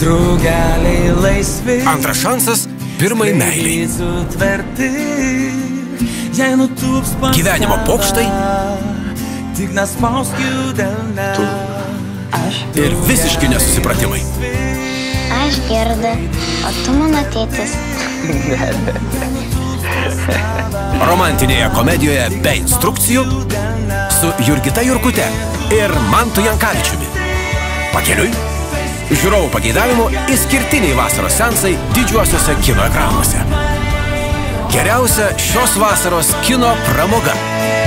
Draugeliai laisvi. Antras šansas pirmai meiliai. Gyvenimo pokštai. Tik nespausk jų delne. Ir visiški nesusipratimai. Aš Gerda, o tu mano tėtis. Romantinėje komedijoje be instrukcijų su Jurgita Jurkute ir Mantu Jankavičiumi. Pakeliui žiūrovų pageidavimu išskirtiniai vasaros seansai didžiuosiuose kino ekranuose. Geriausia šios vasaros kino pramoga.